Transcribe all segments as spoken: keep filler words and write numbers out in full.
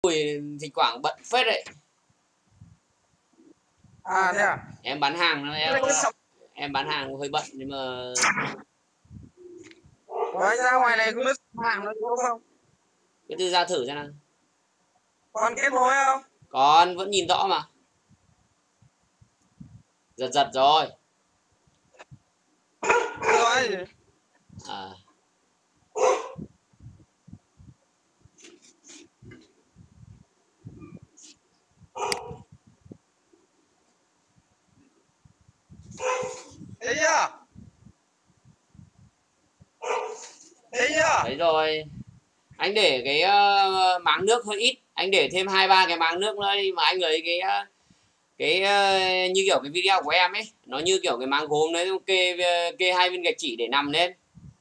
Ui, thỉnh thoảng bận phết đấy. À thế à? Em bán hàng em em bán hàng hơi bận nhưng mà Ủa, anh ra ngoài này không biết hàng nó đúng không? cứ từ ra thử xem nào. Còn kết nối không? Còn vẫn nhìn rõ mà. Giật giật rồi. Rồi gì? À. Thấy chưa? Thấy chưa? Đấy rồi. Anh để cái uh, máng nước hơi ít, anh để thêm hai ba cái máng nước nữa đi mà anh lấy cái uh, cái uh, như kiểu cái video của em ấy, nó như kiểu cái máng gốm đấy, kê kê hai viên gạch chỉ để nằm lên.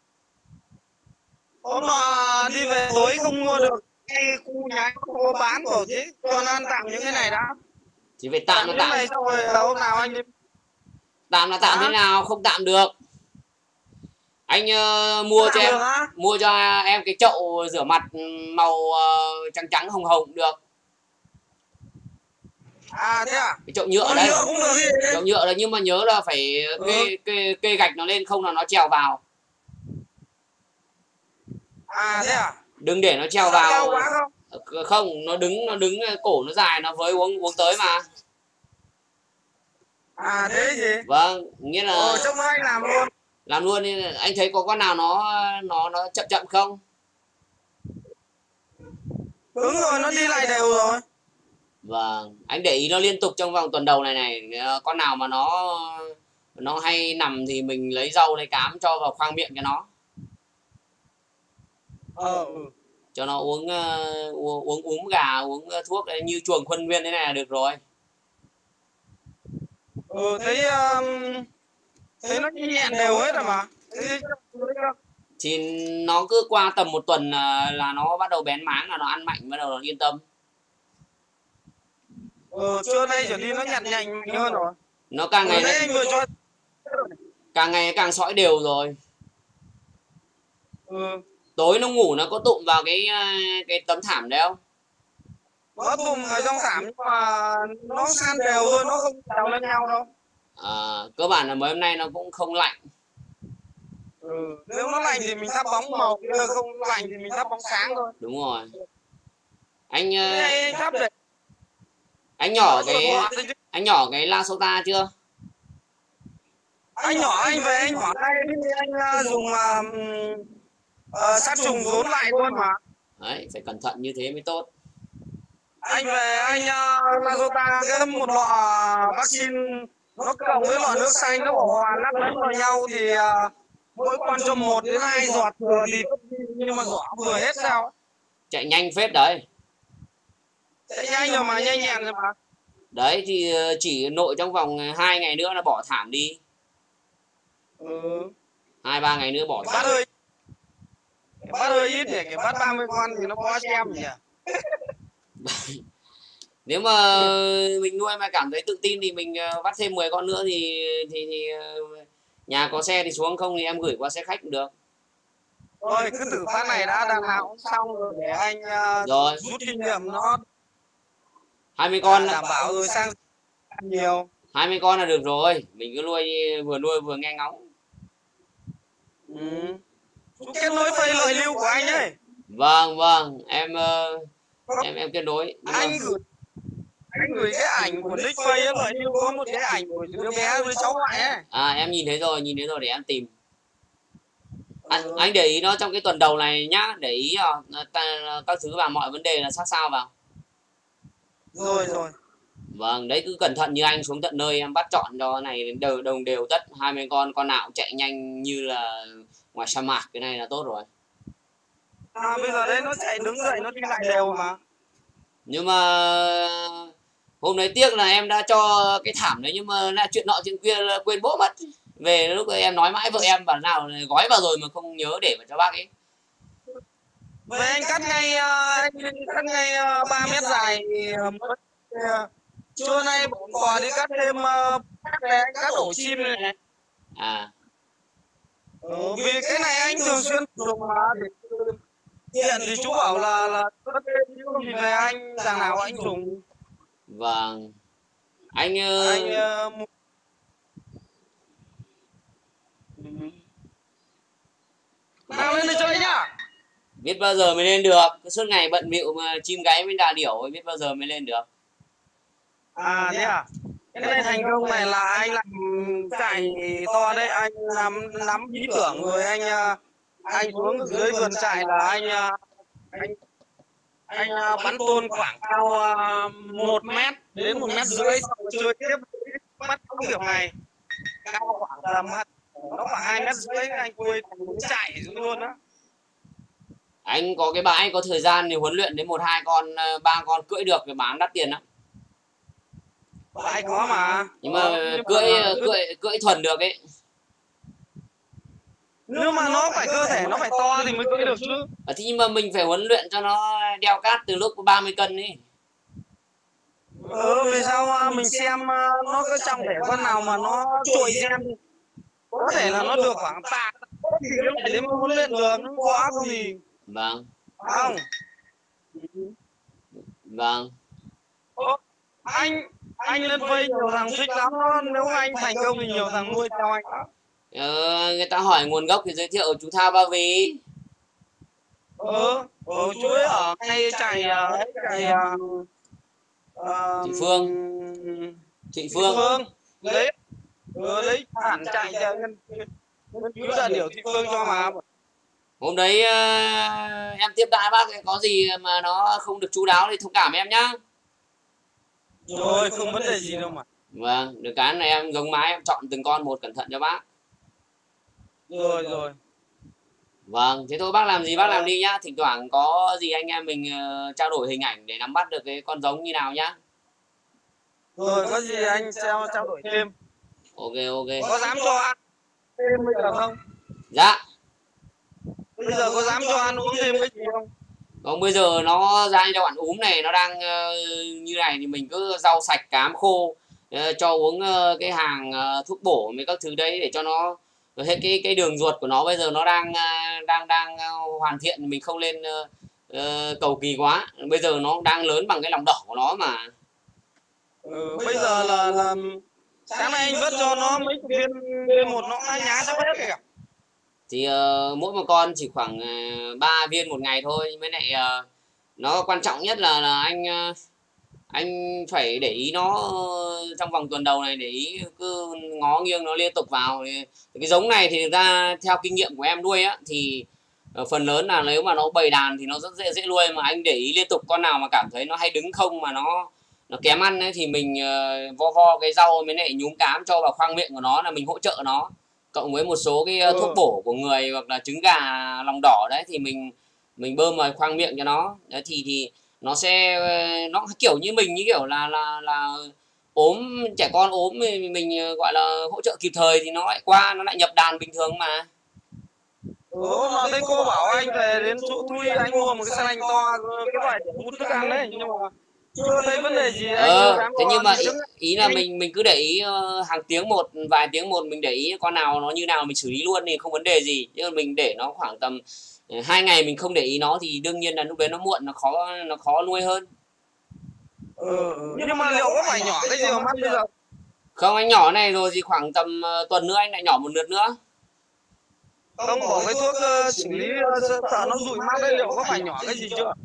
Hôm mà đi về tối không mua được cái khu nhà không có bán rồi chứ. Còn ăn tạm những cái này đã. Thì phải tạm là Tạm tạm. cái này xong rồi hôm nào anh đi. Tạm là tạm thế nào không tạm được. Anh uh, mua cho em mua cho em cái chậu rửa mặt màu uh, trắng trắng hồng hồng được. À thế à? Cái chậu nhựa đấy. Chậu nhựa đấy nhưng mà nhớ là phải kê, kê, kê gạch nó lên không là nó trèo vào. À thế à? Đừng để nó trèo vào. Không? không, nó đứng nó đứng cổ nó dài nó với uống uống tới mà. À thế gì? Vâng, nghĩa là Ờ trông anh làm luôn. Làm luôn đi, anh thấy có con nào nó nó nó chậm chậm không? Đúng rồi, nó đi lại đều rồi. Vâng, anh để ý nó liên tục trong vòng tuần đầu này này, con nào mà nó nó hay nằm thì mình lấy rau lấy cám cho vào khoang miệng cho nó. Ờ. Cho nó uống uh, uống uống uống gà, uống thuốc đấy, như chuồng khuân viên thế này là được rồi. Ừ, thấy um, thấy nó nhẹn đều hết rồi mà. Thấy... Thì nó cứ qua tầm một tuần là, là nó bắt đầu bén máng, là nó ăn mạnh, bắt đầu nó yên tâm. Ừ, trưa nay trở đi nó nhặt nhạnh hơn rồi. Nó càng ngày anh vừa cho... càng ngày càng sõi đều rồi. Ừ. Tối nó ngủ nó có tụm vào cái cái tấm thảm đấy không? Có tụm ở trong thảm nhưng mà nó san đều thôi, nó không trèo lên nhau đâu. À, cơ bản là mấy hôm nay nó cũng không lạnh. Ừ. Nếu nó lạnh thì mình thắp bóng màu, nếu không lạnh thì mình thắp bóng sáng thôi. Đúng rồi. Anh anh thắp để... anh nhỏ cái anh nhỏ cái La Sota chưa? Anh nhỏ anh về anh bỏ tay anh dùng uh, uh, sát trùng vốn lại luôn mà. Đấy, phải cẩn thận như thế mới tốt. Anh về anh uh, La Sota cái một lọ vaccine nó cộng với lọ nước xanh nó bỏ hòa lắc lẫn vào nhau thì uh, mỗi con cho một đến hai giọt vừa thì nhưng mà giỏ vừa hết sao? Chạy nhanh phết đấy. Chạy nhanh rồi mà nhanh nhẹn rồi mà. Đấy thì chỉ nội trong vòng hai ngày nữa là bỏ thảm đi. Ừ. Hai ba ngày nữa bỏ thảm. Bát ơi, bát ơi ít để cái bát ba mươi con thì nó có xem nhỉ. Nếu mà mình nuôi mà cảm thấy tự tin thì mình bắt thêm mười con nữa thì thì, thì nhà có xe thì xuống, không thì em gửi qua xe khách cũng được. Thôi cứ thử phát này đã, đằng nào cũng xong rồi để anh uh, rồi. rút kinh nghiệm nó. hai mươi con là đảm bảo rồi sang nhiều. hai mươi con là được rồi, mình cứ nuôi vừa nuôi vừa nghe ngóng. Ừ. Kết nối phây lợi lưu của anh ấy. Vâng vâng, em uh, em em kết nối. Anh mà... gửi anh gửi cái ảnh của nick phây ấy, lợi lưu có một cái ảnh của đứa bé với cháu ngoại ấy. À em nhìn thấy rồi, nhìn thấy rồi, để em tìm. Anh, ừ. anh để ý nó trong cái tuần đầu này nhá, để ý các thứ vào, mọi vấn đề là sát sao vào. Rồi rồi. Vâng, đấy cứ cẩn thận như anh xuống tận nơi em bắt chọn cho này đều đồng đều tất hai mươi con, con nào cũng chạy nhanh như là ngoài sa mạc, cái này là tốt rồi. À bây giờ đấy nó chạy đứng dậy nó đi lại đều mà. Nhưng mà hôm đấy tiếc là em đã cho cái thảm đấy, nhưng mà là chuyện nọ chuyện kia là quên bố mất. Về lúc ấy em nói mãi vợ em bảo nào gói vào rồi mà không nhớ để vào cho bác ấy. Vậy anh cắt ngay anh cắt ngay ba mét dài thì trưa nay bụng bò đi cắt thêm cắt ổ chim này. À. Ừ, vì cái này anh thường xuyên dùng mà Điện thì chú bảo là là bất kể chứ không thì về anh đằng nào anh dùng. Vâng. Anh uh... anh uh... nào lên đây chơi nhá. Biết bao giờ mới lên được, suốt ngày bận bịu mà chim gáy với đà điểu biết bao giờ mới lên được. À thế à? Cái này thành công này là anh làm chạy to đấy, anh nắm nắm ý tưởng rồi anh anh xuống dưới vườn trại là anh anh anh bắn tôn khoảng cao một mét đến một mét rưỡi, chơi tiếp bắt công việc này cao khoảng tầm nó khoảng hai mét rưỡi, anh quay chạy luôn đó. Anh có cái bãi có thời gian thì huấn luyện đến một hai con ba con cưỡi được thì bán đắt tiền lắm. Bãi có mà. Nhưng mà ờ, cưỡi mà... cưỡi cưỡi thuần được ấy. Nhưng mà nó phải cơ thể nó phải to thì mới cưỡi được chứ. À, thì nhưng mà mình phải huấn luyện cho nó đeo cát từ lúc có ba mươi cân ấy. Ừ, vì sao mình xem nó có trong thể con nào mà nó trội xem có thể là nó được khoảng tạ thì nó phải đến huấn luyện được, nó quá không thì. Vâng. Không. Vâng. Ô, anh anh lên vây nhiều thằng thích lắm, nếu anh thành công thì nhiều thằng nuôi theo anh đó. Ờ, người ta hỏi nguồn gốc thì giới thiệu chú Thao Ba Vì. Ừ, ừ chú ấy ở ngay chạy chạy uh, chị Phương. Chị Phương. Phương. Lấy ừ, lấy hẳn chạy nghiên cứu đà điểu Thị Phương cho mà. Hôm đấy uh, em tiếp đãi bác có gì mà nó không được chú đáo thì thông cảm em nhá. Rồi không vấn đề gì đâu mà. Vâng, được cái này em giống mái em chọn từng con một cẩn thận cho bác. Rồi rồi. Vâng, thế thôi bác làm gì bác làm đi nhá. Thỉnh thoảng có gì anh em mình uh, trao đổi hình ảnh để nắm bắt được cái con giống như nào nhá. Rồi có gì anh trao trao đổi thêm. Ok ok. Có dám cho ăn thêm bây giờ không? Dạ. Bây giờ có dám cho ăn uống thêm cái gì không? Không, bây giờ nó ra cho bạn úm này nó đang uh, như này thì mình cứ rau sạch cám khô uh, cho uống uh, cái hàng uh, thuốc bổ với các thứ đấy để cho nó hết cái cái đường ruột của nó bây giờ nó đang uh, đang đang uh, hoàn thiện, mình không lên uh, uh, cầu kỳ quá. Bây giờ nó đang lớn bằng cái lòng đỏ của nó mà. Ừ, bây giờ là, là sáng nay anh vớt cho nó mấy viên viên một nó hai nhá sắp hết kìa. Thì uh, mỗi một con chỉ khoảng ba uh, viên một ngày thôi. Với lại uh, nó quan trọng nhất là, là anh uh, anh phải để ý nó uh, trong vòng tuần đầu này, để ý cứ ngó nghiêng nó liên tục vào. Cái giống này thì ra theo kinh nghiệm của em nuôi á thì uh, phần lớn là nếu mà nó bầy đàn thì nó rất dễ dễ nuôi, mà anh để ý liên tục con nào mà cảm thấy nó hay đứng không mà nó nó kém ăn ấy, thì mình uh, vo vo cái rau mới lại nhúm cám cho vào khoang miệng của nó, là mình hỗ trợ nó cộng với một số cái uh, thuốc bổ của người hoặc là trứng gà lòng đỏ đấy thì mình mình bơm vào khoang miệng cho nó đấy, thì thì nó sẽ nó kiểu như mình như kiểu là là là ốm, trẻ con ốm mình, mình gọi là hỗ trợ kịp thời thì nó lại qua nó lại nhập đàn bình thường mà. Ừ, mà thấy cô bảo anh về đến chỗ Thui anh mua một cái xe lanh to cái loại để hút thức ăn đấy, nhưng mà chưa thấy vấn đề gì. Ờ, thế nhưng mà ý, ý là mình mình cứ để ý uh, hàng tiếng một, vài tiếng một mình để ý con nào nó như nào mình xử lý luôn thì không vấn đề gì. Nhưng mà mình để nó khoảng tầm uh, hai ngày mình không để ý nó thì đương nhiên là lúc đấy nó muộn, nó khó nó khó nuôi hơn. Ừ, nhưng mà liệu có phải nhỏ cái gì mà mắt bây giờ? Không, anh nhỏ này rồi thì khoảng tầm uh, tuần nữa anh lại nhỏ một lượt nữa. Không bỏ cái thuốc uh, xử lý uh, sợ nó rụi mắt đấy, liệu có phải nhỏ cái gì chưa?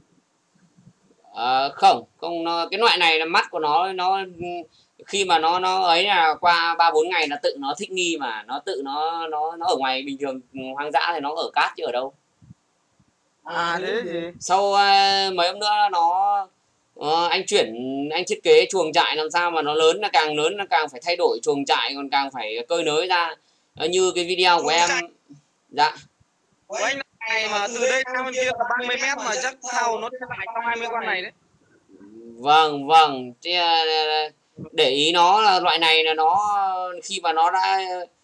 À, không không nó, cái loại này là mắt của nó nó khi mà nó nó ấy là qua ba bốn ngày nó tự nó thích nghi mà nó tự nó nó nó ở ngoài bình thường hoang dã thì nó ở cát chứ ở đâu. À thế gì? Sau uh, mấy hôm nữa nó uh, anh chuyển anh thiết kế chuồng trại làm sao mà nó lớn, là càng lớn là càng phải thay đổi chuồng trại, còn càng phải cơi nới ra uh, như cái video của em. Dạ. Của anh này mà từ đây sang bên kia là ba mươi mét mà chắc thao nó lại trong hai mươi con này đấy. Vâng vâng, để ý nó là loại này là nó khi mà nó đã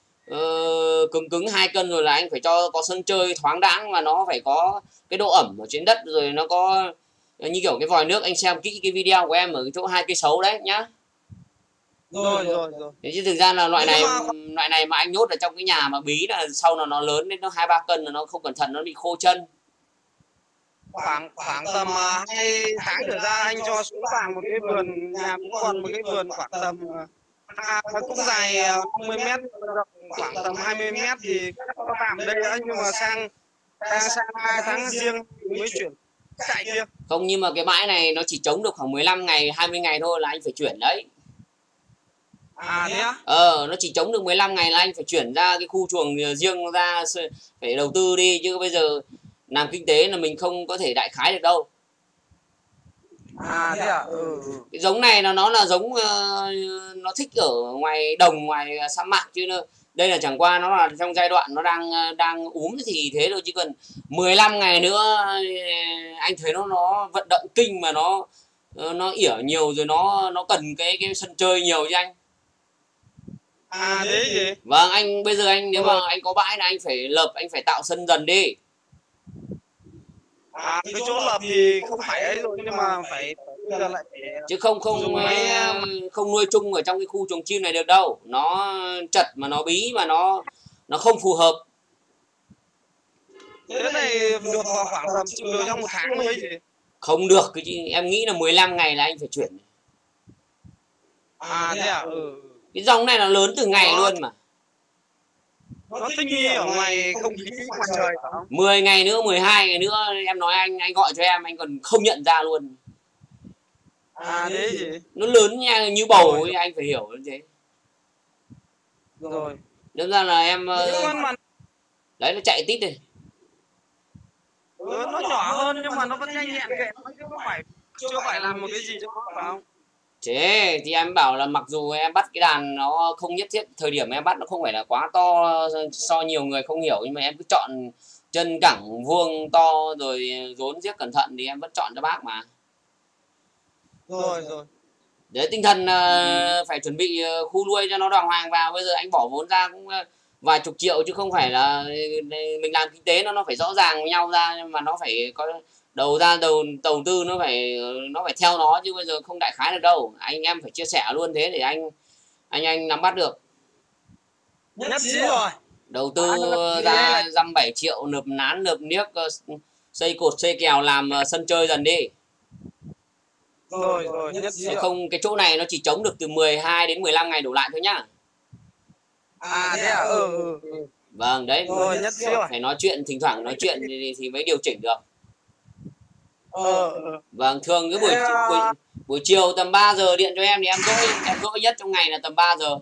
uh, cứng cứng hai cân rồi là anh phải cho có sân chơi thoáng đãng, và nó phải có cái độ ẩm ở trên đất, rồi nó có như kiểu cái vòi nước. Anh xem kỹ cái video của em ở cái chỗ hai cây sấu đấy nhá. Rồi rồi rồi. Thế chứ thực ra là loại này mà... loại này mà anh nhốt ở trong cái nhà mà bí là sau là nó lớn đến nó hai ba cân là nó không cẩn thận nó bị khô chân. khoảng khoảng tầm uh, hai tháng trở ra anh cho xuống vàng một cái vườn, nhà cũng còn một cái vườn khoảng tầm uh, à, nó cũng dài uh, năm mươi mét, khoảng tầm hai mươi mét thì có tạm đây đã, nhưng mà sang sang sang hai tháng riêng mới chuyển chạy kia. Không, nhưng mà cái bãi này nó chỉ chống được khoảng mười lăm ngày hai mươi ngày thôi là anh phải chuyển đấy. À thế á? Ờ, nó chỉ chống được mười lăm ngày là anh phải chuyển ra cái khu chuồng riêng ra, phải đầu tư đi, chứ bây giờ làm kinh tế là mình không có thể đại khái được đâu. À thế à? Ừ. Cái giống này là nó là giống uh, nó thích ở ngoài đồng, ngoài sa mạc, chứ nó, đây là chẳng qua nó là trong giai đoạn nó đang đang úm thì thế thôi, chứ cần mười lăm ngày nữa anh thấy nó nó vận động kinh mà nó nó ỉa nhiều rồi, nó nó cần cái cái sân chơi nhiều chứ anh. À thế gì? Vâng, anh bây giờ anh nếu mà anh có bãi là anh phải lợp, anh phải tạo sân dần đi. À, cái chỗ lợp thì không phải ấy rồi, nhưng mà phải bây giờ lại phải chứ không không không nuôi chung ở trong cái khu chuồng chim này được đâu, nó chật mà nó bí mà nó nó không phù hợp. Thế này được khoảng tầm được trong một tháng mấy gì? Không được, cái em nghĩ là mười lăm ngày là anh phải chuyển. À thế à? Ừ. Cái dòng này nó lớn từ ngày nó, luôn mà. Nó thích nghi ở ngoài không khí ngoài trời phải không? mười ngày nữa, mười hai ngày nữa em nói anh anh gọi cho em anh còn không nhận ra luôn. À thế gì? Nó lớn nha, như bầu ấy, anh phải hiểu như thế. Rồi. Nên ra là em mà... đấy, nó chạy tít này. Ừ, nó nhỏ hơn nhưng mà nó vẫn nhanh nhẹn kệ, nó chưa phải chưa phải làm một cái gì cho nó phải không? Thế thì em bảo là mặc dù em bắt cái đàn nó không nhất thiết thời điểm em bắt nó không phải là quá to so nhiều người không hiểu, nhưng mà em cứ chọn chân cẳng vuông to rồi rốn giết cẩn thận thì em vẫn chọn cho bác mà. Rồi rồi. Để tinh thần uh, phải chuẩn bị khu nuôi cho nó đàng hoàng vào. Bây giờ anh bỏ vốn ra cũng uh, vài chục triệu, chứ không phải là mình làm kinh tế nó nó phải rõ ràng với nhau ra, nhưng mà nó phải có đầu ra đầu đầu tư, nó phải nó phải theo nó, chứ bây giờ không đại khái được đâu. Anh em phải chia sẻ luôn thế để anh anh anh nắm bắt được. Nhất trí rồi. Đầu tư ra dăm bảy triệu nộp nán nộp niếc, xây cột xây kèo làm sân chơi dần đi. Rồi rồi, nhất trí. Không, cái chỗ này nó chỉ chống được từ mười hai đến mười lăm ngày đổ lại thôi nhá. À thế à? Ừ ừ. ừ. Vâng, đấy. Rồi, nhất trí rồi. Phải nói chuyện, thỉnh thoảng nói chuyện thì, thì mới điều chỉnh được. Ờ, ờ. Vâng, thường cái buổi, buổi buổi chiều tầm ba giờ điện cho em thì em dỗi em dỗi nhất trong ngày là tầm ba giờ.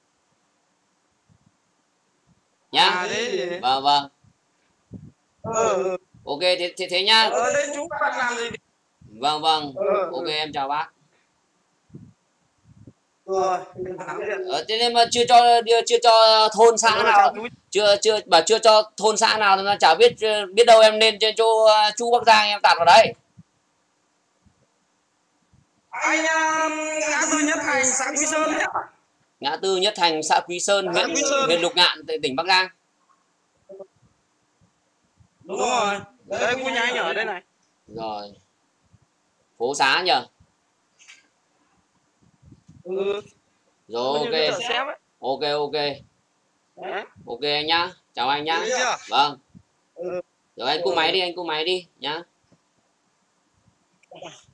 Nhá. À thế gì? Vâng vâng. Ờ. Ok thế thế, thế nhá. Ở đây chú bạn làm gì? Vâng vâng. Ờ, ok em chào bác. Rồi. Ờ, thế nên mà chưa cho chưa cho thôn xã nào, chưa chưa bà chưa cho thôn xã nào nó chả biết, biết đâu em nên cho chỗ chú Bắc Giang em tạt vào đấy. Anh ngã tư Nhất Thành xã Quý Sơn đấy. Ngã tư Nhất Thành xã Quý Sơn, huyện huyện Lục Ngạn, tỉnh Bắc Giang. Đúng rồi. Đây khu nhà anh ở đây này. Rồi. Phố xá nhờ. Ừ. Rồi ok. Ok ok. Đấy. Ok anh nhá. Chào anh nhá. Vâng. Ừ. Rồi anh cúp máy đi, anh cúp máy đi nhá.